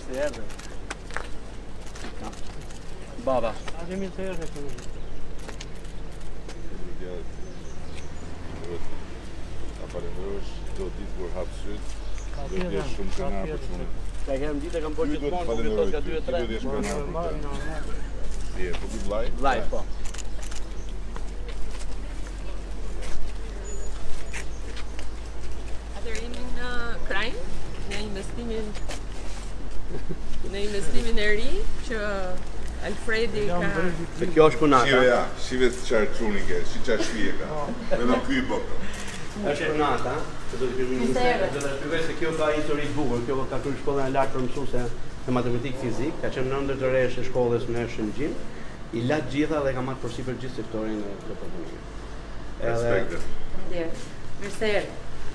Se erdhe. Baba. A kemi të erdhe këtu. Ta falenderosh, do ditë kur hap syt. Do të jesh shumë kënaqur për çunë. Ka herë ditë kam bërë gjithmonë, nuk e thos ka 2 e 3. Do të jesh kënaqur. Je, po ti vllai? Vllai, po. Atëherë jemi në Krajnë, në investimin e ri që Alfredi ka... Se kjo është punata. Shive ja, shive të qarë çuni ke, shi qarë shpije ka. Vetëm ky i bokë. Është punata, do të shpjegoj se kjo ka histori të bukur. Kjo ka kryer shkollën e lartë për mësuese në matematikë fizik, ka qenë në ndër të resh e shkollës në Shëngjin, i la gjitha dhe ka marrë përsipër gjithë sektorin e proponimit. Respekte. Mirë se erdhe.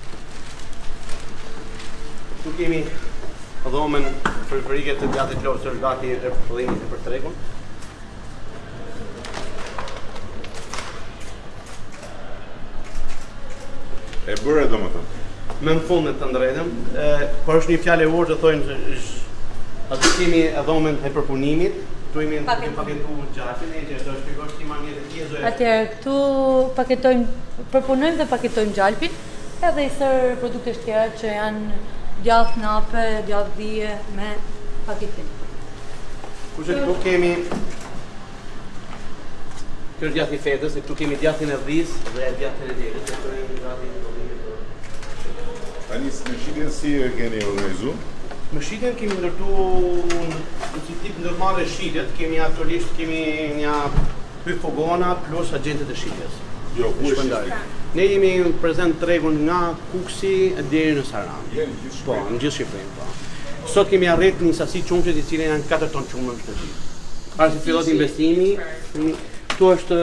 Tu kemi dhomën frigorike të djathit Lozhës, është gati e përdimit e për tregun. E bërë domethënë. Me në fundet të ndrejtëm, por është një fjalë e urtë të thojnë aty kemi dhomën e përpunimit, tu jemi paketuar gjatin, e që do të shpjegosh ti më mirë ti e zoja. Atëherë këtu paketojmë, përpunojmë dhe paketojmë gjalpin, edhe i sër produkte tjera që janë djath nape, djath dhije me paketim. Kurse këtu kemi kjo është djathi i fetës, e këtu kemi djathin e dhis dhe djathin e djelës, e këtu jemi gati Tani me shitjen si e keni organizu? me shitjen kemi ndërtu në si tip normale shitjet, kemi aktualisht kemi një hyfogona plus agjentet e shitjes. Jo, ku është shitja? Ne jemi prezent tregun nga Kuksi deri në Saran. Jeni gjithë Po, në gjithë Shqipërinë, po. Sot kemi arrit një sasi qumshit i cilën janë 4 ton qumë në shtëpi. Para se fillot investimi, këtu është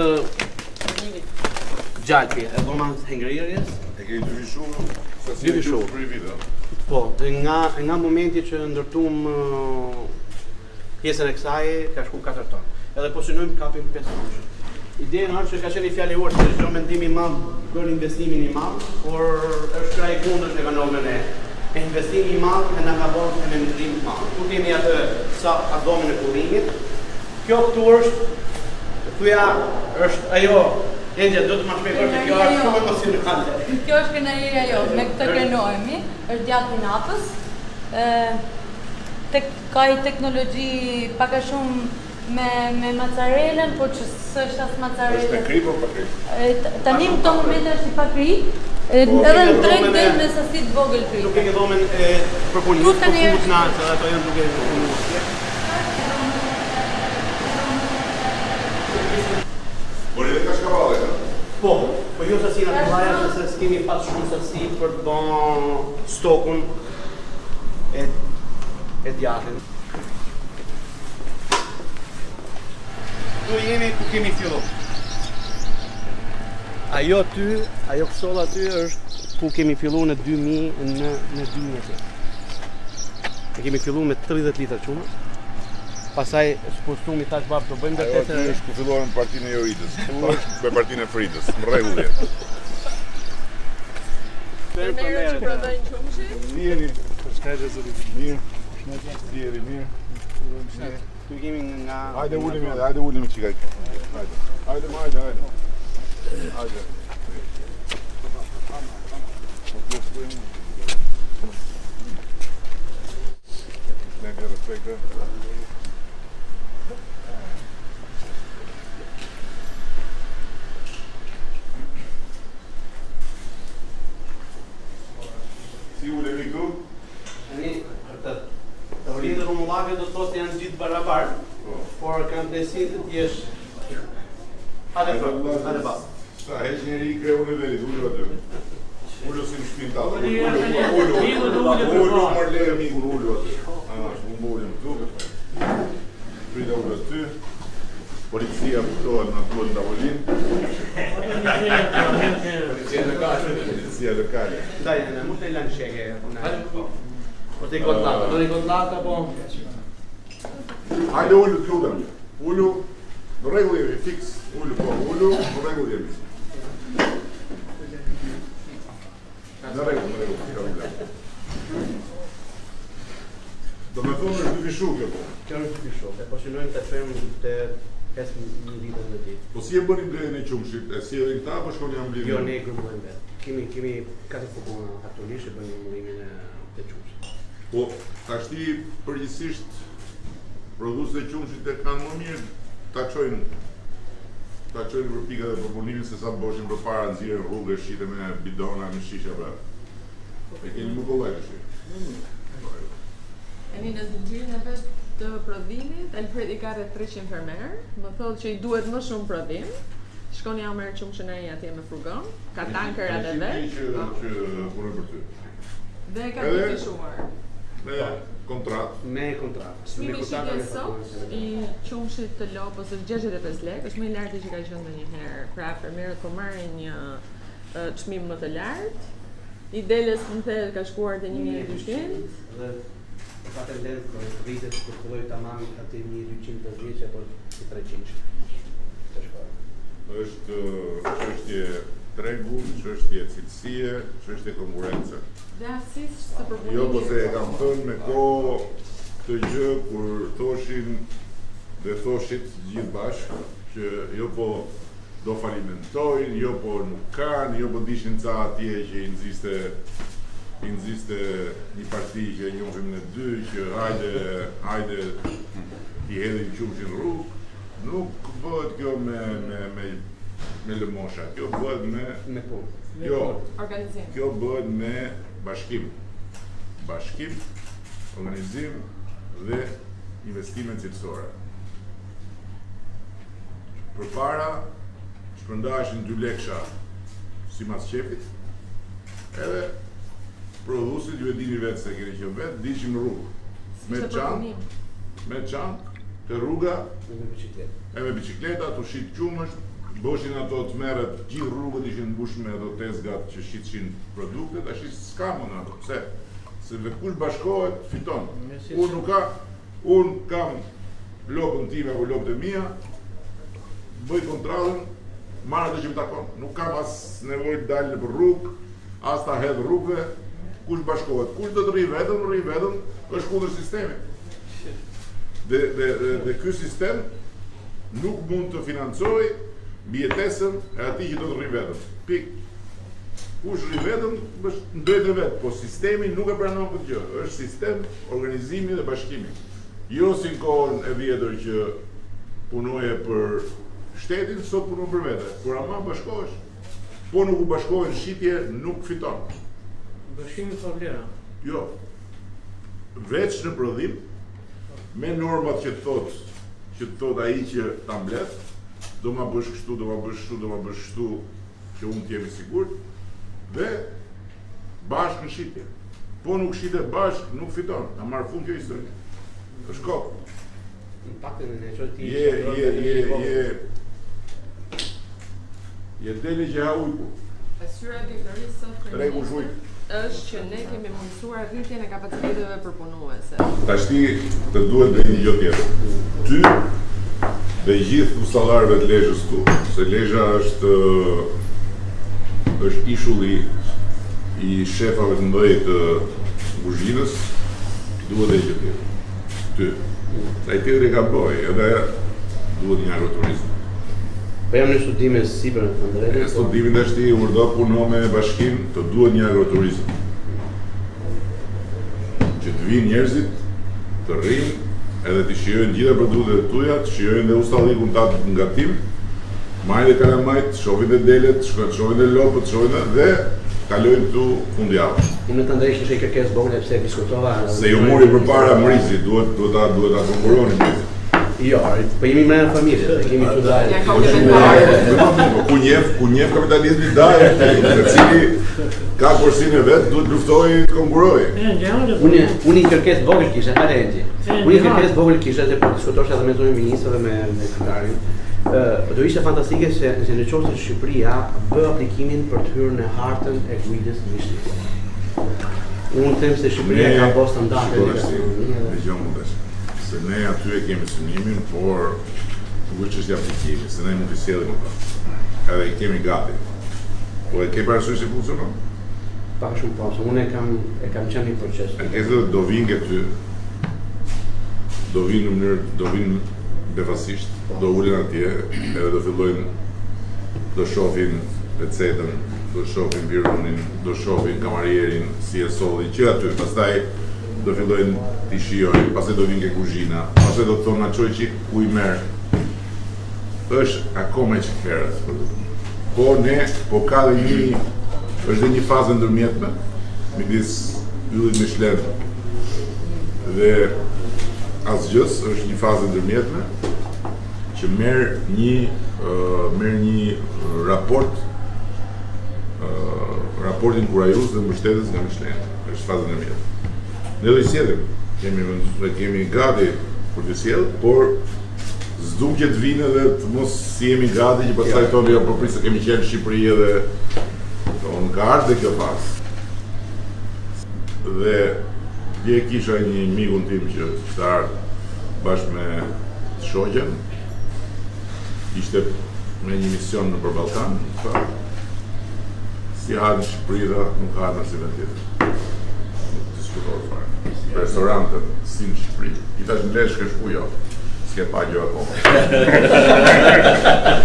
gjalpi, e dhoma hengrirjes. E keni dy vishuar? Dy vishuar. Për i vite. Po, dhe nga momenti që ndërtum pjesën e kësaj, ka shku 4 ton. Edhe po synojmë kapim 5 ton. Ideja është që ka qenë një fjalë e urtë, që mendimi i madh për investimin i madh, por është kraj kundërt në kanonën e investimi i madh e na ka bërë me mendim të madh. Ku kemi atë sa dhomën e kullimit. Kjo këtu është, thuja është ajo, Endja, do të më shpjegosh se kjo është shumë emocionale. Kjo është kënaqëria jote, me këtë krenohemi, është djathi napës. Ka i teknologji pak a shumë me mozzarellën, por që s'është as mozzarellë. Është me kri po pa kri? Tani në këto momente është i pa kri, edhe në treg del me sasi të vogël kri. Nuk kemi dhomën e përpunimit, po fut në altë, ato janë duke Por edhe ka shkavale, ka? po jo sasi në të laja, se s'kemi pas shumë sasi për të bën stokun e djathit. Tu jemi ku kemi fillu. Ajo kësolla aty është ku kemi fillu në 2000. Ne kemi fillu me 30 litra qumë. Pastaj spostumi tash bab do bëjmë Ajo aty është ku filluam partinë e Joritës. Tu është me partinë e Fritës. Më rregull je. Përmerë që prodhojnë qumshi. Njeri, përshkajtë zëri mirë. Njeri mirë. Tu kemi nga... Hajde ulemi qikaj. Hajde. Ne ke respekte. Si ulemi këtu? Teorinë dhe rumullake do të thotë janë gjithë barabarë, por kanë besim të t'jesh... Hajde bas. Sa heq njeri i Kreu në verit, ullu aty. Ullu si në shpinë tatë. Ullu marlejë mikur, ullu aty. Unë ullim këtu. Frida ullu aty. Policia pëtohet në tuat në tavolin. Policia lokale. Daj, në mu të i lanë sheke. Po të i kotlata, do i kotlata, po... Hajde ullu të kludem. Ullu, në regull jemi, fix. Ullu, po, ullu, në regull jemi. Në regull. Do me thonë është 2 fishuk e po. Kjo është 2 fishuk, e po synojmë të qëjmë të 5 litër në ditë. Po si e bëni blerjen e qumshit? E si edhe këta, po shkoni janë blerjen? Jo, ne e grumbojmë vetë. Kemi 4 fukona faktorisht e bëjmë mërimin e qumshit. Po, tashti përgjithsisht produsët e qumshit e kanë më mirë ta çojnë për pikat e proponimin se sa boshin për para nxirën rrugë shite me bidona, me shisha pra. E keni më kollaj tash. Në zinxhirin e vet të prodhimit, Alfred i ka rreth 300 fermer, më thotë që i duhet më shumë prodhim. Shkon ja merr qumshin ai atje me furgon, ka tankerat e vet. Që punoj për ty. Dhe ka të fishuar. Me kontratë. Çmimi i shitjes sot i qumshit të lopës është 65 lekë, është më i lartë që ka qenë ndonjëherë. Pra fermerët po marrin një çmim më të lartë. I delës më thellë ka shkuar te 1200 dhe ka tendencë për vitet të fillojë tamam aty 1210 apo 300. Është çështje tregu, çështje cilësie, çështje konkurrence. Dhe arsisht të përpunimit. Jo, po se e kam thënë me kohë këtë gjë kur thoshin dhe thoshit gjithë bashkë që jo po do falimentojnë, jo po nuk kanë, jo po dishin ca atje që i nxiste një parti që e njohim në dy, që hajde i hedhin qumshin rrugë. Nuk bëhet kjo me lëmosha, kjo bëhet me punë. Jo, organizim. Kjo bëhet me bashkim. Bashkim, organizim dhe investime cilësore. Përpara shpërndaheshin 2 leksha si mas qepit, edhe prodhuesit ju e dini vetë se keni qenë vetë, diqim në rrugë. Me çantë, të rruga, e me bicikleta, të shit qumësht, boshin ato të merret, gjithë rrugët ishin mbushur me ato tezgat që shitshin produktet, tash s'ka më ato. Pse? Se kush bashkohet fiton. Unë kam lopën time apo lopët e mia, bëj kontratën, marr atë që më takon. Nuk kam as nevojë të dal nëpër rrugë, as ta hedh rrugëve. Kush bashkohet? Kush do të rri vetëm, është kundër sistemit. Dhe ky sistem nuk mund të financojë mbijetesën e atij që do të rri vetëm. Pik. Kush rri vetëm, ndojtë vetë, po sistemi nuk e pranon këtë gjë. Është sistem organizimi dhe bashkimi. Jo si në kohën e vjetër që punoje për shtetin, sot punon për vete. Kur ama bashkohesh, po nuk u bashkohen shitje, nuk fiton. Bashkimi pa vlera. Jo. Veç në prodhim, me normat që të thot ai që ta mbledh, do ma bësh kështu, do ma bësh kështu, do ma bësh kështu, që unë t'jemi sigurt, dhe bashkë në shitje. Po nuk shite bashkë, nuk fiton. Na marr fund kjo histori. Është kokë. Impaktin e çoj ti. Je deli që ha ujku. Pasyra e diktorisë sot Tregu shuj. është që ne kemi mundësuar rritjen e kapaciteteve përpunuese. Tashti të duhet dhe një gjë tjetër. Ty dhe gjithë usallarëve të Lezhës tu, se Lezhëa është ishulli i shefave të mëdhenj të kuzhinës, duhet dhe një gjë tjetër. Ty. Ai tjetri ka bëj, edhe duhet një agroturizm. Po jam në studime sipër Andrej. Në studimin tashti urdo puno me bashkim, të duhet një agroturizm. Që të vinë njerëzit, të rrinë, edhe të shijojnë gjitha produktet tuaja, të shijojnë dhe ustallikun ta nga tim, majnë dhe kalamajt, shohin dhe delet, shohin dhe lopët, shohin dhe kalojnë këtu fundjavë. Unë të Andrej kishte kërkesë vogël pse diskutova. Se ju mori përpara mrizi, duhet ta konkuroni mrizi. Jo, po jemi me familje, ne kemi këtu dalë. Ku njeh kapitalizmi dalë, në cili ka kursin e vet, duhet luftojë të konkurrojë. Unë një kërkesë vogël kisha, hare Edi. Unë një kërkesë vogël kisha dhe po diskutosh edhe me zonin ministrë dhe me sekretarin. Do ishte fantastike se në qoftë se Shqipëria bë aplikimin për të hyrë në hartën e guidës mjeshtrave. Unë them se Shqipëria ka bërë standarde. Se ne aty e kemi synimin, por nuk është çështja aplikimi, se ne nuk i sjellim ato. Edhe i kemi gati. Po e ke parasysh si funksionon? Pak shumë po, se unë e kam qenë një proces. Edhe do vinë ty do vinë befasisht, do ulin atje, edhe do fillojnë, do shohin recetën, do shohin virunin, do shohin kamarierin, si e solli, që aty, pastaj do fillojnë t'i shijojnë, pastaj do vinë ke kuzhina, pastaj do të thonë na çoj çik ku I merr. Është akoma që herët. Po ka dhe është dhe një fazë ndërmjetme, midis yllit Michelin dhe asgjës, është një fazë ndërmjetme që merr një raportin kurajus dhe mbështetës nga Michelin. Është fazë ndërmjetme. Ne do I sjellim, kemi gati për të sjellë, por s'duket vinë dhe të mos si jemi gati që pastaj tonë jo përprisë kemi qenë në Shqipëri edhe tonë ka ardhur dhe kjo fazë. Dhe dje kisha një mikun tim që ishte ardhur bashkë me shoqen, ishte me një mision nëpër Ballkan, si ardhur në Shqipëri dhe nuk ardhur si vend tjetër. Nuk diskutohet fare. Restoranteve si në Shqipëri. I thash në Lezhë ke shku jo. S'ke pa gjë akoma.